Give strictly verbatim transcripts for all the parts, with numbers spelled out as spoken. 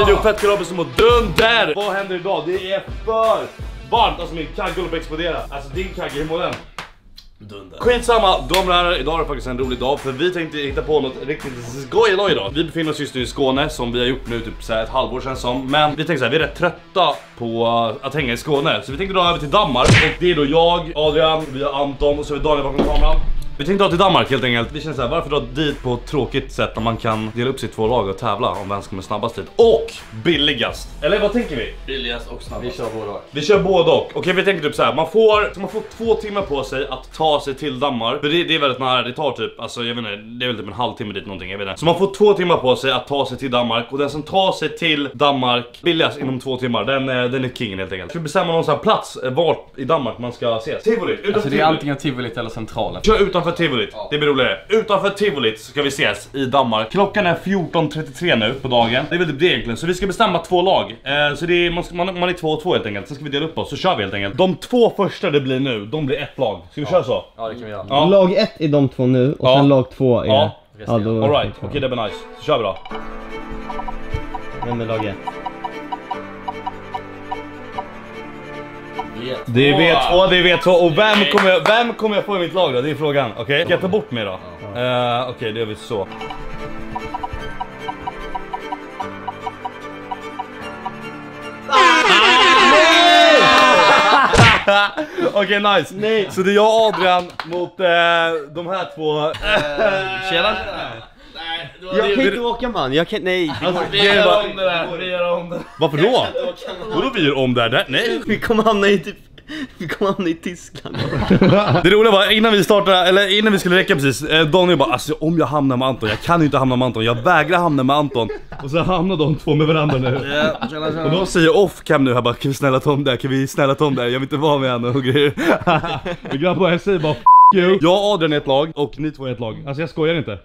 video, fett kul att mot dunder. Vad händer idag? Det är för varmt, alltså min kagge håller på att explodera. Alltså din kagge, hur mår den? Dunder. Skitsamma, de här, idag är det faktiskt en rolig dag för vi tänkte hitta på något riktigt skoj idag. Vi befinner oss just nu i Skåne som vi har gjort nu typ så här ett halvår sedan som. Men vi tänkte så här, vi är rätt trötta på att hänga i Skåne. Så vi tänkte dra över till Danmark och det är då jag, Adrian, vi har Anton och så är vi Daniel bakom kameran. Vi tänkte dra till Danmark helt enkelt. Vi känner så här, varför dra dit på ett tråkigt sätt när man kan dela upp sig i två lag och tävla om vem som kommer snabbast dit. Och billigast. Eller vad tänker vi? Billigast och snabbast. Vi kör båda. Vi kör båda och. Okej, vi tänker typ så här, man får man får två timmar på sig att ta sig till Danmark. För det, det är väldigt nära, det tar typ, alltså jag vet inte, det är väl typ en halvtimme dit någonting, jag vet inte. Så man får två timmar på sig att ta sig till Danmark och den som tar sig till Danmark billigast inom två timmar, den, den är kingen helt enkelt. Ska vi bestämma någon sån här plats vart i Danmark man ska ses? Tivoli, utanför alltså det är Tivoli. antingen Tivoli eller centralen. Kör utanför Tivoli. Ja. Det blir roligare. Utanför Tivoli ska vi ses i Danmark. Klockan är fjorton trettiotre nu på dagen. Det är väl typ det egentligen. Så vi ska bestämma två lag. Eh, så det är, man, ska, man, man är två och två helt enkelt. Sen ska vi dela upp oss, så kör vi helt enkelt. De två första det blir nu, de blir ett lag. Ska vi ja. köra så? Ja, det kan vi göra. Ja. Lag ett är de två nu och ja. sen lag två är... Ja, ja då... all right. Okej, okay, det blir nice. Så kör vi då. Vem är lag ett? Det är V två, det är V två. Och vem kommer jag, vem kommer jag få i mitt lag då? Det är frågan. Okej, okay? Ska jag ta bort mig då? Uh, Okej, okay, det gör vi så. Okej, okay, nice. Nej. Så det är jag och Adrian mot uh, de här två. Uh, Tjena. Jag kan inte åka man, jag kan, nej. Alltså, vi gör om det där, vi gör om det. Varför då? Vadå vi gör om det där? Nej. Vi kommer hamna i typ... Vi kommer hamna i Tyskland. Det roliga var, innan vi startade, eller innan vi skulle räcka precis, Daniel bara, alltså om jag hamnar med Anton, jag kan ju inte hamna med Anton, jag vägrar hamna med Anton. Och så hamnar de två med varandra nu. Yeah, tjena, tjena. Och de säger off-cam nu här bara, kan vi snälla ta om det, kan vi snälla ta om det, jag vill inte vara med henne och grejer. Och grabbar, jag säger bara, f*** you. Jag och Adrian är ett lag, och ni två är ett lag. Alltså jag skojar inte.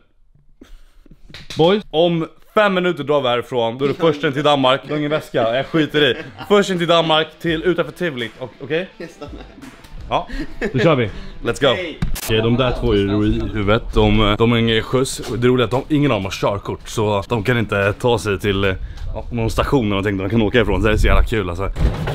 Boys, om fem minuter drar vi härifrån, då är det först in till Danmark. Det är ingen väska, jag skiter i. Först in till Danmark, till utanför Tivoli, okej? Okay? Ja, då kör vi. Let's go. Okej, okay, de där två är i huvudet. De, de har ingen skjuts. Det är roligt att de, ingen av dem har körkort, så de kan inte ta sig till ja, någon station och tänkte att de kan åka ifrån. Så det är så jävla kul alltså.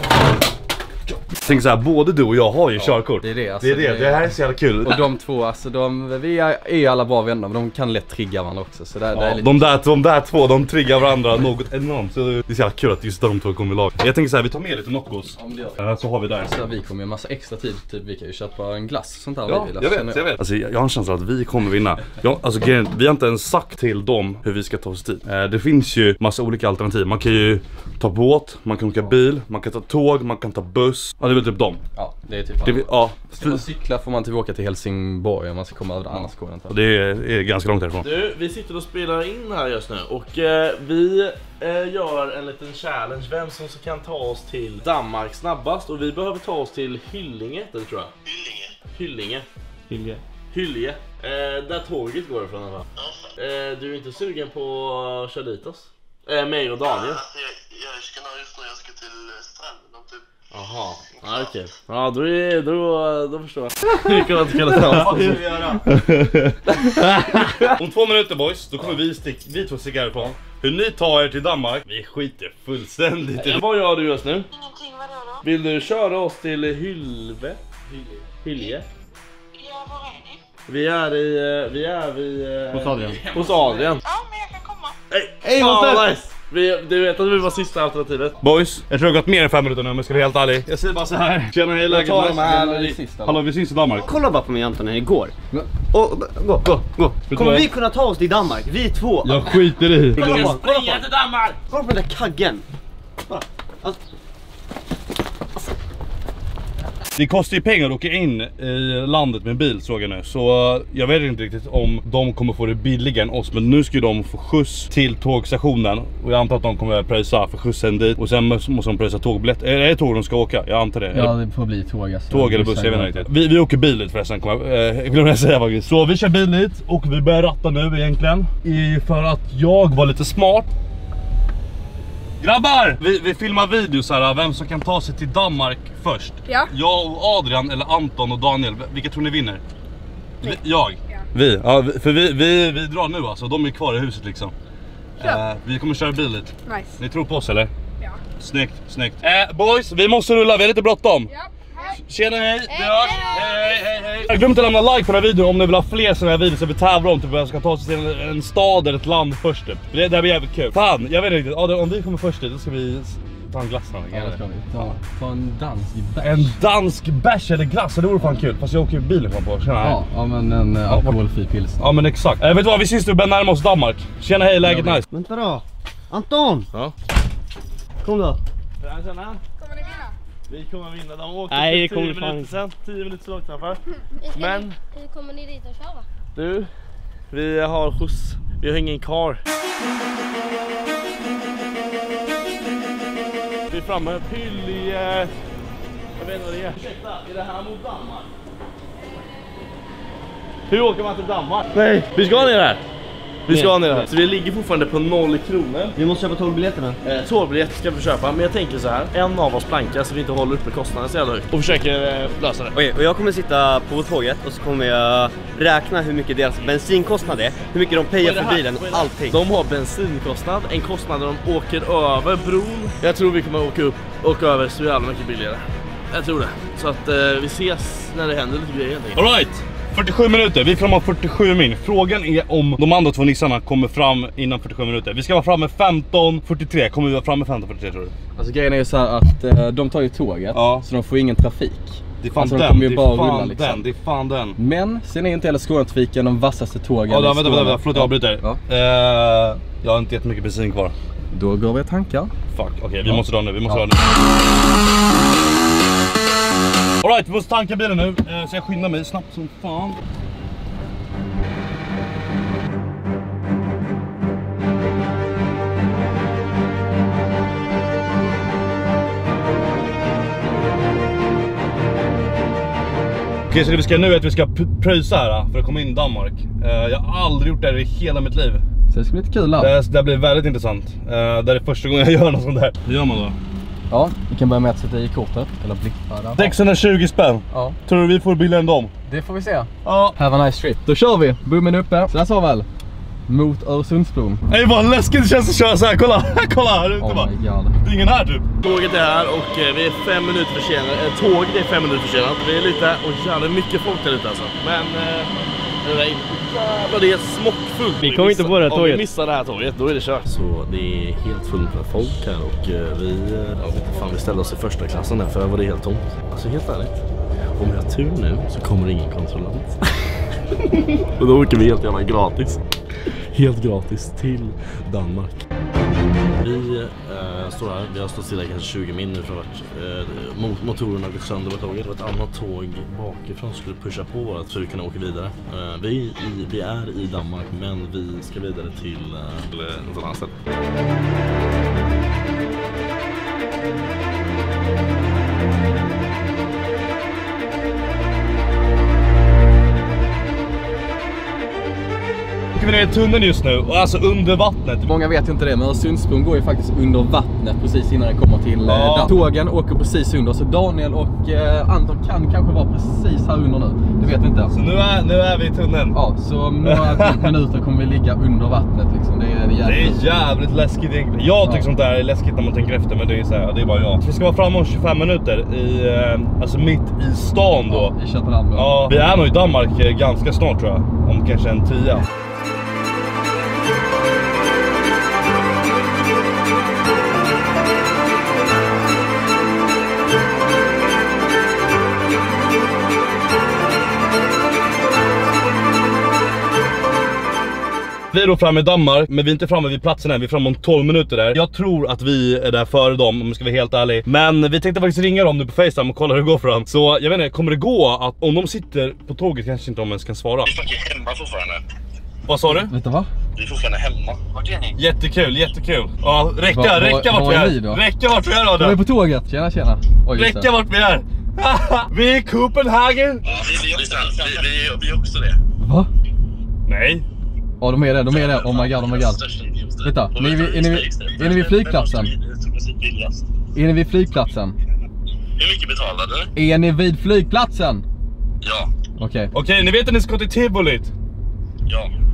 Tänk så här, både du och jag har ju ja, körkort. Det är det, alltså, det, är det. det här är så jävla kul. Och de två, alltså de, vi är ju alla bra vänner, men de kan lätt trigga varandra också. Så där, ja, det är lite... de, där, de där två, de triggar varandra något enormt. Så det är så jävla kul att just de två kommer i lag. Jag tänker så här, vi tar med lite Noccos. Ja, så har vi där. Så vi kommer ju en massa extra tid, typ vi kan ju köpa en glass sånt där. Ja, jag vet, jag vet. Alltså jag har en känsla att vi kommer vinna. Jag, alltså vi har inte ens sagt till dem hur vi ska ta oss dit. Det finns ju massa olika alternativ. Man kan ju ta båt, man kan åka bil, man kan ta tåg, man kan ta buss. Ja, det är väl typ dem. Ja, det är typ. Det, ja. Ska man cykla får man typ åka till Helsingborg om man ska komma över ja. annars går det inte. Och det är, är ganska långt härifrån. Du, vi sitter och spelar in här just nu och eh, vi eh, gör en liten challenge. Vem som kan ta oss till Danmark snabbast. Och vi behöver ta oss till Hyllinge, det tror jag. Hyllinge. Hyllinge. Hyllinge. Eh, där tåget går ifrån. Va? Eh, du är inte sugen på att köra dit oss? Eh, mig och Daniel. Ja, alltså, jag, jag ska just nu, jag ska till stranden om typ. Jaha, ah, okej. Okay. Ja, då, är, då, då förstår jag. Vi kan inte kalla det. Vad ska vi göra? Om två minuter boys, då kommer vi, stick, vi två sticka härifrån. Hur ni tar er till Danmark, vi skiter fullständigt i. Vad gör du just nu? Ingenting, vadå då? Vill du köra oss till Hylve? Hylje? Ja, var är ni? Vi är i, vi är vid... Hos Adrian. Hos Adrian. Ja, men jag kan komma. Hej, hey, oh, nice! Vi, du vet att vi var sista alternativet. Boys, jag tror det har gått mer än fem minuter nu om jag ska vara helt ärlig. Jag säger bara så här. Tjena, hej läget. Hallå, vi syns i Danmark. Kolla bara på mig Anton här igår. Och, gå, gå, gå. Kommer vi kunna ta oss till Danmark? Vi två. Jag skiter i. Kolla på, kolla på. till Danmark! Kolla på den där kaggen. Alltså. Det kostar ju pengar att åka in i landet med bil, såg jag nu. Så jag vet inte riktigt om de kommer få det billigare än oss. Men nu ska ju de få skjuts till tågstationen. Och jag antar att de kommer att pröjsa för skjutsen dit. Och sen måste de pröjsa tågbiljett. Är det tåg de ska åka? Jag antar det. Ja, det får bli tåg alltså. Tåg eller buss, jag vet inte riktigt. Vi, vi åker bil dit förresten, kommer jag, eh, glömde jag säga faktiskt. Så vi kör bil dit och vi börjar ratta nu egentligen. I, för att jag var lite smart. Grabbar! Vi, vi filmar videos här, vem som kan ta sig till Danmark först. Ja. Jag och Adrian eller Anton och Daniel, vilka tror ni vinner? Vi. Jag? Ja. Vi, ja, för vi, vi, vi drar nu alltså, de är kvar i huset liksom. Uh, vi kommer köra bil lite. Nice. Ni tror på oss eller? Ja. Snyggt, snyggt. Uh, boys, vi måste rulla, vi har lite bråttom. Ja. Hej. Tjena, hej, vi hörs. Hej, hej, hej, hej. Glöm inte att lämna like på den här videon om ni vill ha fler sådana här videos som vi tävlar om. Typ jag ska ta oss till en, en stad eller ett land först typ. Det, det här blir jävligt kul. Fan, jag vet inte riktigt. Ja, om vi kommer först dit, då ska vi ta en glass. Ja, det ska vi. Ta, ta en dansk bärs. En dansk bärs eller glass, det vore fan kul. Fast jag åker ju bilen på. Tjena, hej. Ja, ja, men en uh, alkoholfri pilsner. Ja, men exakt. Eh, vet du vad, vi syns nu börjar närma oss Danmark. Tjena, hej, läget nice. Vänta då. Anton! Ja. Kom då. Tjena. Kommer ni vinna? Vi kommer vinna, de åkte Nej, det för kommer tio fan minuter sen, tio minuter långt framför. Men Men- hur kommer ni dit och köra? Du, vi har skjuts, vi har ingen kar. Vi är framme, Hyllie, jag vet inte vad det är. Ursäkta, är det här mot Danmark? Hur åker man till Danmark? Nej, vi ska ner här. Vi ska ner här. Så vi ligger fortfarande på noll kronor. Vi måste köpa tågbiljetterna. Eh, tågbiljett ska vi köpa, men jag tänker så här. En av oss plankar så vi inte håller uppe kostnaden så jävla högt. Och försöker eh, lösa det. Okej, och jag kommer sitta på tåget och så kommer jag räkna hur mycket deras bensinkostnad är, hur mycket de payar för bilen, allting. De har bensinkostnad, en kostnad när de åker över bron. Jag tror vi kommer åka upp och över så jävla mycket billigare. Jag tror det. Så att eh, vi ses när det händer lite grejer. All right. fyrtiosju minuter, vi är framme fyrtiosju min. Frågan är om de andra två nissarna kommer fram innan fyrtiosju minuter. Vi ska vara framme femton fyrtiotre. Kommer vi vara framme femton fyrtiotre tror du? Alltså grejen är ju så här att eh, de tar ju tåget, Ja. så de får ingen trafik. Det är fan Alltså, de den, kommer ju det är bara fan rulla, liksom. den, det är fan den. Men sen är inte heller Skånetrafiken de vassaste tågen. Ja, i vänta, vänta, Skåne. vänta, förlåt jag avbryter. Ja. Eh, jag har inte jättemycket bensin kvar. Då går vi och tankar. Fuck, okej okay, vi Ja. måste dra nu, vi måste Ja. dra nu. Alright, vi måste tanka bilen nu, eh, så jag skyndar mig snabbt som fan. Okej, så det vi ska nu är att vi ska pröjsa här för att komma in i Danmark. Uh, jag har aldrig gjort det här i hela mitt liv. Så det ska bli lite kul Det, här. det här blir väldigt intressant. Uh, det är första gången jag gör något sånt där. Hur gör man då? Ja, vi kan börja med att sätta i kortet. Eller blippa där. sexhundratjugo spänn. Ja, Tror du vi får billigare än dem? det får vi se. Ja. Have a nice trip. Då kör vi. Boomen uppe. Så där sa väl. Mot Öresundsbron. Ej vad läskigt det känns att köra så här. Kolla, kolla här ute Oh bara. my god. Det är ingen här typ. Tåget är här och eh, vi är fem minuter försenade. Eh, tåget är fem minuter försenat. Vi är lite, och jävla mycket folk där ute alltså. Men eh, det är jävlar, det är smockfullt. Vi kommer inte på det här Om tåget. vi missar det här tåget, då är det kört. Så det är helt fullt med folk här och eh, vi, eh, jag vet inte fan, vi ställde oss i första klassen där för var det helt tomt. Alltså helt ärligt, om vi har tur nu så kommer det ingen kontrollant. Och då åker vi helt jävla gratis. Helt gratis till Danmark. Vi eh, står här, vi har stått stilla kanske tjugo min nu för att eh, motorerna går sönder på tåget. Och ett annat tåg bakifrån skulle pusha på vårat för att kunna åka vidare. Eh, vi, i, vi är i Danmark men vi ska vidare till eh, något annat ställe. Vi är ner i tunneln just nu, och alltså under vattnet. Många vet ju inte det, men Öresundsbron går ju faktiskt under vattnet precis innan den kommer till Ja. eh, tågen åker precis under. Så Daniel och eh, Anton kan kanske vara precis här under nu. Det vet vi inte. Så nu är, nu är vi i tunneln. Ja, så om några minuter kommer vi ligga under vattnet liksom. Det är, det är Det jävligt. är jävligt läskigt egentligen. Jag tycker Ja. sånt där är läskigt när man tänker efter, men det är så här, det är bara jag. Vi ska vara framme om tjugofem minuter i, eh, alltså mitt i stan då. Ja, i Köpenhamn då. Ja, vi är nog i Danmark eh, ganska snart tror jag. Om kanske en tia. Vi är då framme i Danmark, men vi är inte framme vid platsen än. Vi är framme om tolv minuter där. Jag tror att vi är där före dem, om jag ska vara helt ärlig. Men vi tänkte faktiskt ringa dem nu på FaceTime och kolla hur det går för dem. Så jag vet inte, kommer det gå att om de sitter på tåget kanske inte de ens kan svara? Vi är faktiskt hemma fortfarande. Vad sa du? Vet du vad? Vi är fortfarande hemma. Vart är ni? Jättekul, jättekul. Ja, räcka, Va- va- räcka vart var vi är är. ni då? Räcka vart vi är De är Adam. på tåget. Tjena, tjena. Oj, just Räcka det. vart vi är. Vi är i Copenhagen. Ja, vi, vi, också, vi, vi, vi är också det. Va? Nej. Ja, de är det. De är det. Oh my god, oh my god. Vänta, ni är vid- är ni vid- är ni vid flygplatsen? Är ni vid flygplatsen? Hur mycket betalade du? Är ni vid flygplatsen? Ja. Okej. Okej, ni vet att ni ska till Tivolit. Ja.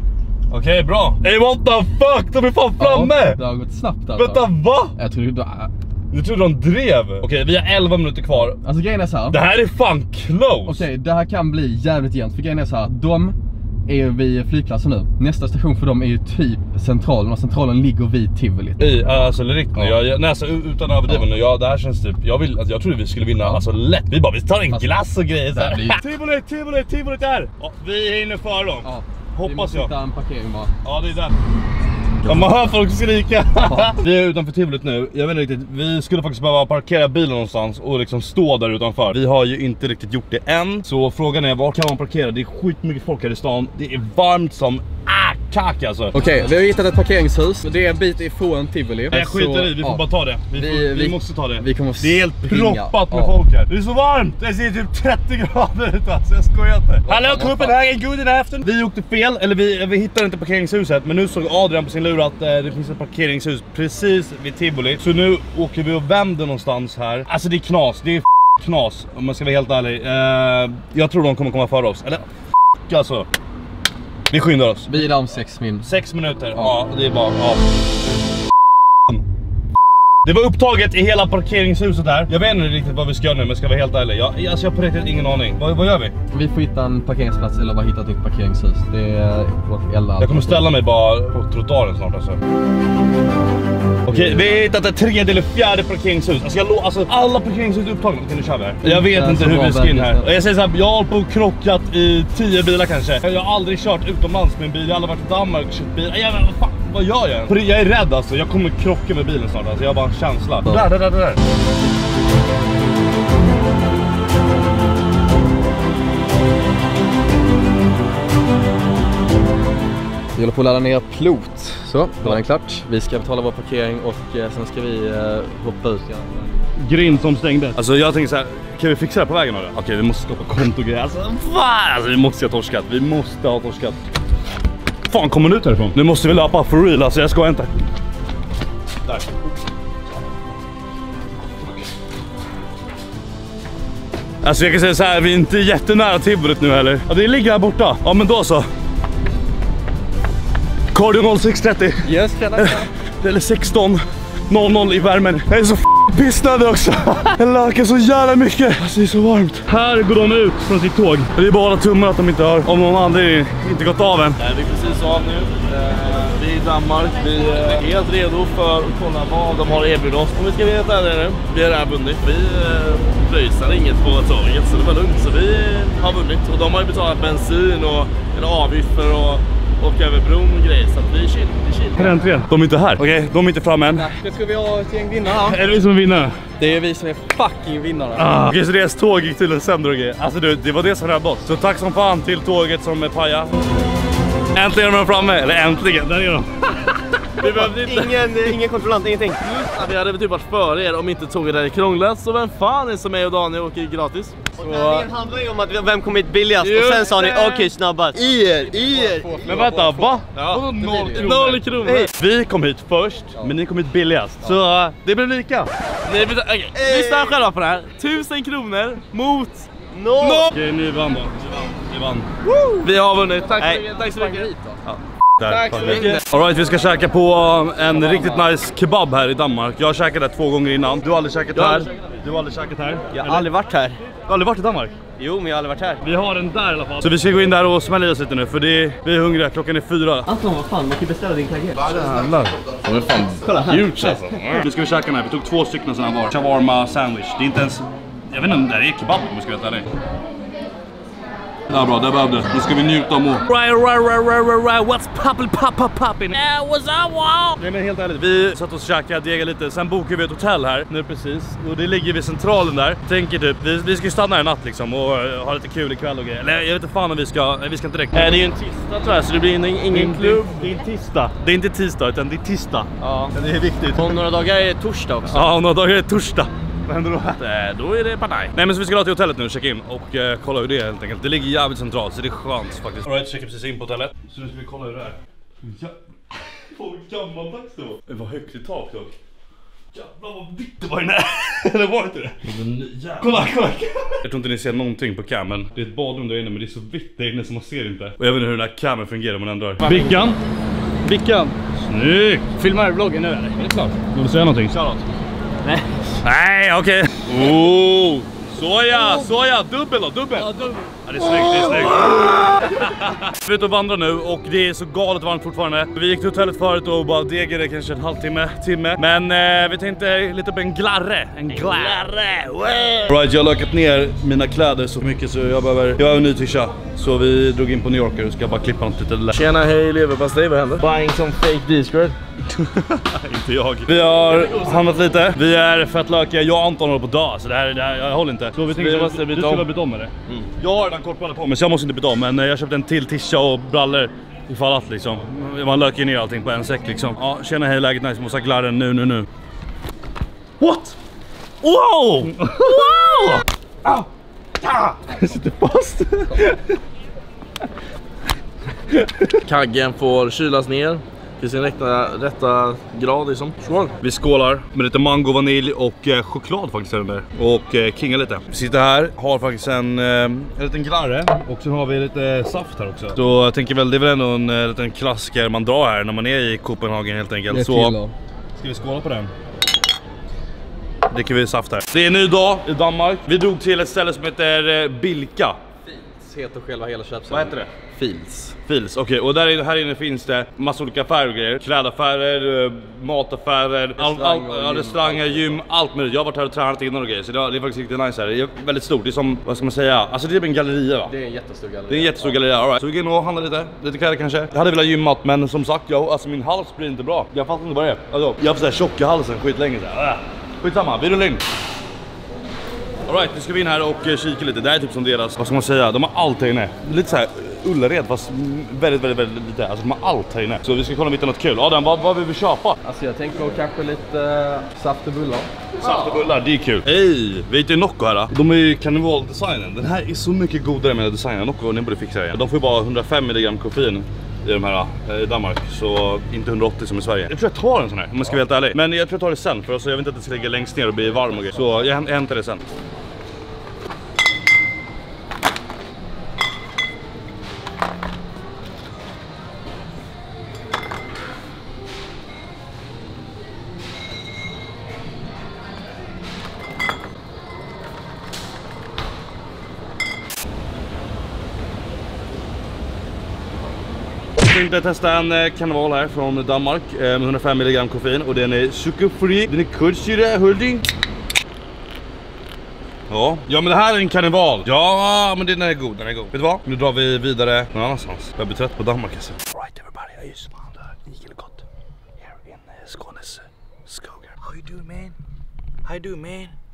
Okej, okay, bra. Hey, what the fuck? De är fan framme! Ja, det har gått snabbt alltså. Vänta, va? Jag tror du... Du tror de drev? Okej, okay, vi har elva minuter kvar. Alltså grejen är så här. Det här är fan close. Okej, okay, det här kan bli jävligt jämnt. För grejen är så här. De är vid flygplatsen nu. Nästa station för dem är ju typ centralen. Och centralen ligger vid Tivoli. I, alltså riktigt nu. Ja. Jag, nej, alltså, utan överdriven ja. nu. Ja, det här känns typ... Jag, vill, alltså, jag trodde vi skulle vinna ja. alltså lätt. Vi bara, vi tar en glass och grejer så här. Blir... Tivoli, Tivoli, Tivoli där! Ja, vi hinner för dem. Ja. Hoppas vi måste jag. hitta en parkering bara. Ja, det är där. Ja, man hör folk skrika. Vi är utanför Tivolit nu. Jag vet inte riktigt. Vi skulle faktiskt behöva parkera bilen någonstans och liksom stå där utanför. Vi har ju inte riktigt gjort det än. Så frågan är, var kan man parkera? Det är skitmycket folk här i stan. Det är varmt som ah, kak alltså. Okej, okay, vi har hittat ett parkeringshus. Det är en bit ifrån Tivoli. Jag skiter i, vi får ja. bara ta det. Vi, vi, får, vi, vi måste ta det. Vi kommer det är helt proppat med ja. folk här. Det är så varmt. Det ser typ trettio grader ut alltså. Jag skojar inte. Hallå Copenhagen, good afternoon. Vi åkte fel, eller vi, vi hittade inte parkeringshuset. Men nu såg Adrian på sin lur att eh, det finns ett parkeringshus precis vid Tivoli. Så nu åker vi och vänder någonstans här. Alltså det är knas, det är knas om man ska vara helt ärlig. eh, Jag tror de kommer komma för oss. Eller f*** alltså. Vi skyndar oss. Vi är där om sex min. Sex minuter, ja, ja det är bara ja. Det var upptaget i hela parkeringshuset här. Jag vet inte riktigt vad vi ska göra nu, men ska vara helt ärlig. Jag, alltså jag har på riktigt ingen aning. Vad, vad gör vi? Vi får hitta en parkeringsplats eller bara hitta ett nytt parkeringshus. Det är vårt ella. Jag kommer ställa mig bara på trottoaren snart alltså. Okej, vi har hittat ett tredje eller fjärde parkeringshus. Alltså, jag lo- alltså alla parkeringshus är upptagna. Okej, nu kör vi här. Jag vet inte hur vi ska in här. Jag säger så här, jag har på och krockat i tio bilar kanske. Jag har aldrig kört utomlands med en bil. Jag har aldrig varit i Danmark och kört bil. Jag vet, vad fan, vad gör jag? Jag är rädd alltså. Jag kommer krocka med bilen snart alltså. Jag har bara en känsla. Där, där, där, där. Vi håller på att ladda ner plot. Så, då var den klart. Vi ska betala vår parkering och eh, sen ska vi eh, hoppa ut. Grind som stängde. Alltså jag tänker så här, kan vi fixa det på vägen eller? Okej, vi måste stoppa kontogrejer. Alltså fan, alltså, vi måste ha torskat. Vi måste ha torskat. Fan, kommer ut härifrån. Nu måste vi löpa for real, alltså jag ska inte. Där. Alltså jag kan säga så här, vi är inte jättenära Tivolit nu heller. Ja, det ligger här borta. Ja, men då så. Cardio noll sex trettio. Yes, eller sexton noll noll i värmen. Jag är så f*** pissnödig också. Jag lakar så jävla mycket. Alltså det är så varmt. Här går de ut från sitt tåg. Det är bara tummar att de inte har. Om någon anledning inte gått av än. Vi är precis av nu. Vi är i Danmark. Vi är helt redo för att kolla vad de har erbjudit oss. Om vi ska veta det nu. Vi är här vunnit. Vi pröjsar inget på tåget så det var lugnt. Så vi har vunnit. Och de har ju betalat bensin och en avgift för att och över bron och grejer, så att vi är chill, vi är chill. Här är äntligen. De är inte här. Okej, okay, de är inte framme än. Nu ska vi ha ett gäng vinnare. Är det vi som är vinnare? Det är vi som är fucking vinnare. Ah. Okej, okay, så deras tåg gick till en sämre och grejer. Alltså du, det var det som räddade oss. Så tack som fan till tåget som är paja. Äntligen är de framme. Eller äntligen, där är de. Vi behövde inte. Ingen, ingen kontrollant, ingenting. Ja, vi hade typ varit före er om inte tåget är krånglat. Så vem fan är som är och Daniel åker gratis? Och det handlar ju om att vem kom hit billigast. Just och sen sa ni okej okay, snabbast. I er, i er. Men vänta, va? Ja, noll kronor. Noll kronor. Hey. Vi kom hit först, ja. Men ni kom hit billigast. Så uh, det blir lika. Nej, vi, okay. hey. Lyssna själva på det här. Tusen kronor mot noll. Okej, okay, ni vann då. Vi vann. Woo! Vi har vunnit. Tack så mycket. Tack så mycket. Ja. Tack så mycket. All right, vi ska käka på en riktigt nice kebab här i Danmark. Jag har käkat det två gånger innan. Du har aldrig käkat här. Du har aldrig käkat här. Jag har aldrig varit här. Du har aldrig varit i Danmark? Jo, men jag har aldrig varit här. Vi har den där i alla fall. Så vi ska gå in där och smälla i oss lite nu, för det är, vi är hungriga. Klockan är fyra. Anton, vad fan, man kan beställa din kagge. Jävlar. De är fan kolla här. Huge alltså. Nu ska vi käka den här. Vi tog två stycken sådana var. Shawarma sandwich. Det är inte ens... Jag vet inte om det här är kebab om vi ska veta det. Ja bra, det behövdes. Nu ska vi njuta om och... Right, right, right, right, right, right. What's poppin', pop, pop, poppin'? Yeah, what's up, wow? Nej men helt ärligt, vi satt oss och käkade, degade lite. Sen bokade vi ett hotell här, nu precis. Och det ligger vid centralen där. Tänker typ, vi, vi ska ju stanna här en natt liksom och uh, ha lite kul ikväll och grejer. Eller jag vet inte fan om vi ska, nej, vi ska inte direkt. Äh, det är ju en tisdag tror jag, så det blir ingen, ingen klubb. Det är en tisdag. Det är inte tisdag, utan det är tisdag. Ja. Det är viktigt. Om några dagar är det torsdag också. Ja, om några dagar är det torsdag. Vad händer då? Äh, då är det partaj. Nej men så vi ska dra till hotellet nu och checka in och uh, kolla hur det är helt enkelt. Det ligger jävligt centralt så det är skönt faktiskt. All right, checkar precis in på hotellet. Så nu ska vi kolla hur det är. Ja. Fan, gammaldags då. Det var högt i tak dock. Jävlar vad vitt det var inne. Eller var det inte det? Kolla, kolla. Jag tror inte ni ser någonting på kamen. Det är ett badrum där inne men det är så vitt där inne så man ser inte. Och jag vet inte hur den här kamen fungerar om man ändrar. Vickan. Vickan. Snyggt. Filmar du vloggen nu eller? Är det klart? Vill du säga någonting? Shoutout. Nej. Nej, okej. Okay. Oh. Såja, såja, dubbel då, dubbel. Ja, dubbel. Ja, det är snyggt, det är snyggt. Vi är ute och vandrar nu och det är så galet varmt fortfarande. Vi gick till hotellet förut och bara degade kanske en halvtimme, timme. Men eh, vi tänkte lite på en glarre. En glarre. Right, jag har lakat ner mina kläder så mycket så jag behöver, jag behöver en ny tisha. Så vi drog in på New Yorker och ska bara klippa något lite där. Tjena, hej leverpastej, vad händer? Buying some fake D-squared. Inte jag. Vi har handlat lite. Vi är fett lökiga. Jag och Anton håller på dag. Så det här, det här jag håller inte. Så vi tänkte att du skulle byta om med det. Mm. Jag har redan kortbrallor på mig så jag måste inte byta om. Men jag köpte en till tisha och brallor ifall att liksom. Man löker ner allting på en säck liksom. Ja, tjena hej, läget nice. Måste ha glarren nu, nu, nu. What? Wow! Wow! Au! Ah! Jag sitter fast. Kaggen får kylas ner till sin rätta, rätta grad liksom. Skål. Vi skålar med lite mango, vanilj och eh, choklad faktiskt här där. Och eh, kinga lite. Vi sitter här, har faktiskt en, eh, en liten glarre. Och sen har vi lite saft här också. Så jag tänker väl, det är väl ändå en eh, liten klassiker man drar här när man är i Copenhagen helt enkelt. Så ska vi skåla på den. Dricker vi saft här. Det är en ny dag i Danmark. Vi drog till ett ställe som heter eh, Bilka. Fils heter själva hela köpcentret. Vad heter det? Fils. Fils, okej. Okay. Och där inne, här inne finns det massa olika affärer och grejer. Klädaffärer, mataffärer, all, all, all, restauranger, gym, allt möjligt. Jag har varit här och tränat innan och grejer. Så det är faktiskt riktigt nice här. Det är väldigt stort. Det är som, vad ska man säga? Alltså det är en galleria va? Det är en jättestor galleria. Det är en jättestor galleria, all right. Så vi går in och handlar lite. Lite kläder kanske. Jag hade velat gymmat men som sagt, jag, alltså min hals blir inte bra. Jag fattar inte vad det är. Alltså, jag har haft så här tjock i halsen skit länge så här. Skitsamma, vi rullar in. Alright, nu ska vi in här och kika lite. Det här är typ som deras, vad ska man säga, de har allt här inne. Lite så här Ullared fast väldigt, väldigt, väldigt lite. Alltså de har allt här inne. Så vi ska kolla om vi hittar något kul. Adam, vad, vad vill vi köpa? Alltså jag tänker på kanske lite uh, saft och bullar. Saft och bullar, det är kul. Hej, vi hittar Nocco här. De är ju karnevaldesignen. Den här är så mycket godare med designen. Nocco, ni borde fixa det. De får ju bara hundrafem milligram koffein i de här i Danmark, så inte hundraåttio som i Sverige. Jag tror jag tar en sån här, om man ska vara helt ärlig. Men jag tror jag tar det sen, för alltså, jag vet inte att det ska ligga längst ner och bli varm och grejer. Så jag, jag hämtar det sen. Jag tänkte testa en karneval här från Danmark med hundrafem milligram koffein och den är sockerfri, den är kullsyra, holding. Ja, ja men det här är en karneval. Ja, men den är god, den är god. Vet du vad? Nu drar vi vidare någon annanstans. Jag blir trött på Danmark alltså. Right everybody, jag är just på Igelgott. Here in Skånes skogar. How you doing man? How you doing man?